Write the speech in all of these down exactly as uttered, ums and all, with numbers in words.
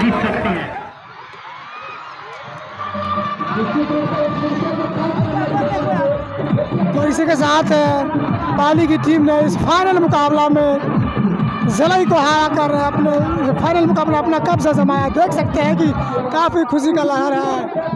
जीत सकते हैं। तो इसी के साथ पाली की टीम ने इस फाइनल मुकाबला में ज़िलाई को हरा कर अपने फाइनल मुकाबला अपना कब्जा जमाया। देख सकते हैं कि काफ़ी खुशी का लहर है।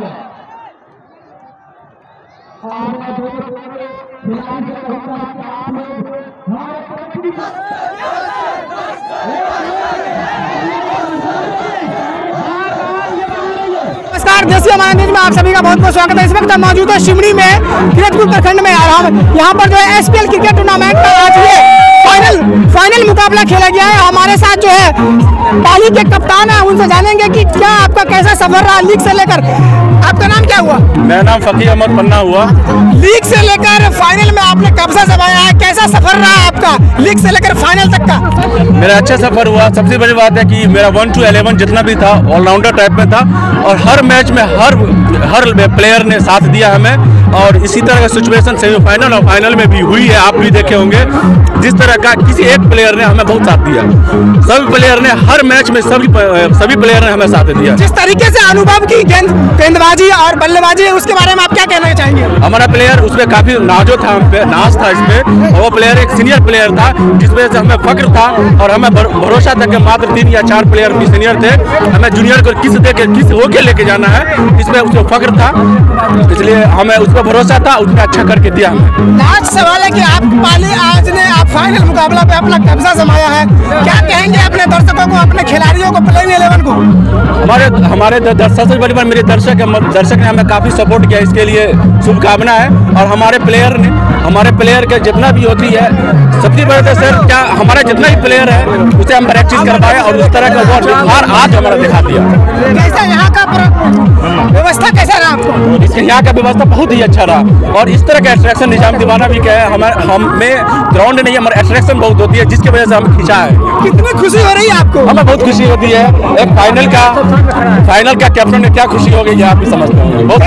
नमस्कार, देसी हमारे न्यूज में आप सभी का बहुत बहुत स्वागत है। इस वक्त हम मौजूद है शिमरी में, किरतपुर प्रखंड में। और हम यहाँ पर जो है एसपीएल क्रिकेट टूर्नामेंट का आज ये फाइनल फाइनल मुकाबला खेला गया है। हमारे साथ जो है पाली के कप्तान है, उनसे जानेंगे कि क्या आपका कैसा सफर रहा लीग से लेकर। आपका नाम क्या हुआ? मेरा नाम फकीर अहमद पन्ना हुआ। लीग से लेकर फाइनल में आपने कब्जा जमाया है, कैसा सफर रहा आपका लीग से लेकर फाइनल तक का? मेरा अच्छा सफर हुआ। सबसे बड़ी बात है कि मेरा वन टू इलेवन जितना भी था ऑलराउंडर टाइप में था, और हर मैच में हर हर प्लेयर ने साथ दिया हमें। और इसी तरह का सिचुएशन सेमीफाइनल और फाइनल में भी हुई है, आप भी देखे होंगे। जिस तरह का किसी एक प्लेयर ने हमें बहुत साथ दिया, सभी प्लेयर ने हर मैच में सभी सभी प्लेयर ने हमें साथ दिया। जिस तरीके से अनुभव की गेंद गेंदबाजी और बल्लेबाजी, उसके बारे में आप क्या कहना चाहेंगे? हमारा प्लेयर उसमें काफी नाजो था, हम पे नाज था इसमें। और वो प्लेयर एक सीनियर प्लेयर था, जिस वजह से हमें फक्र था और हमें भरोसा था कि मात्र तीन या चार प्लेयर भी सीनियर थे, हमें जूनियर को किस दे के किस होके लेके जाना है, इसमें उसको फक्र था। इसलिए हमें उस पर भरोसा था, उसने अच्छा करके दिया हमें। लास्ट सवाल है कि आप पाली आज ने आप फाइनल मुकाबला पे अपना कब्जा जमाया है, क्या कहेंगे अपने दर्शकों को, अपने खिलाड़ियों को, प्लेइंग इलेवन को? हमारे हमारे दर्शक सबसे बड़ी बात मेरे दर्शक दर्शक ने हमें काफी सपोर्ट किया, इसके लिए शुभकामना है। और हमारे प्लेयर ने हमारे प्लेयर के जितना भी होती है, सबसे बड़े सर क्या हमारा जितना भी प्लेयर है उसे हम प्रैक्टिस करवाए और उस तरह का व्यवहार आज हमारा दिखा दिया। कैसा यहाँ का व्यवस्था कैसा रहा आपको? इसके यहाँ का व्यवस्था बहुत ही अच्छा रहा। और इस तरह का अट्रैक्शन निजाम दीवाना भी क्या है, हमारे हमें ग्राउंड नहीं, हमारे अट्रैक्शन बहुत होती है, जिसकी वजह से हम खिंचा है। कितनी खुशी हो रही है आपको? हमें बहुत खुशी होती है। एक फाइनल का फाइनल का कैप्टन ने क्या खुशी होगी, ये आप भी समझते होंगे। बहुत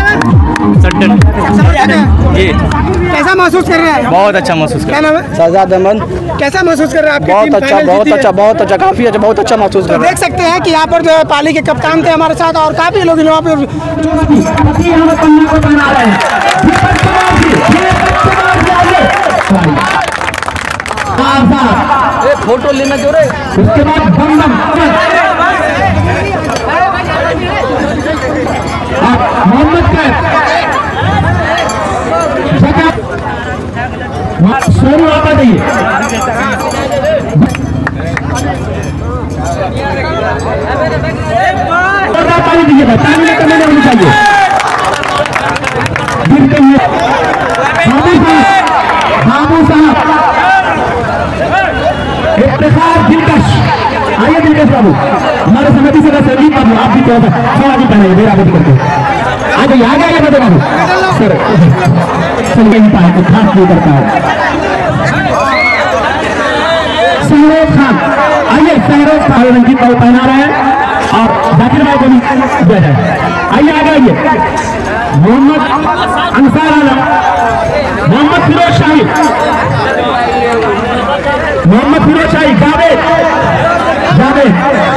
जी, कैसा महसूस कर रहे हैं? बहुत अच्छा महसूस कर क्या नाम है? शहजाद अहमद। कैसा महसूस कर रहे हैं? बहुत अच्छा बहुत अच्छा बहुत अच्छा काफी अच्छा बहुत अच्छा महसूस कर रहे देख सकते हैं कि यहाँ पर जो है पाली के कप्तान थे हमारे साथ, और काफी लोग यहाँ पे फोटो लेना जो रहे। उसके बाद मोहम्मद सोनू आता नहीं पानी दीजिए, पानी में कमी नहीं होनी चाहिए। बाबू साहब इफ्तिखार दिलकश, आइए दिलकश बाबू, हमारे समिति से संजीव बाबू, आप भी थोड़ा भी पहले मेरा भी करते आ जाइए आ जाइए बेटे बाबू। सर चल नहीं पाए तो खास नहीं करता है। सहरोज खान, आइए सहरोज खान रंजीत बाबू पहना रहे हैं और जाकिर भाई को भी दे रहे हैं। आइए आगे आइए। मोहम्मद अंसार आलम, मोहम्मद फिरोज शाही, मोहम्मद फिरोज शाही, जावेद जावेद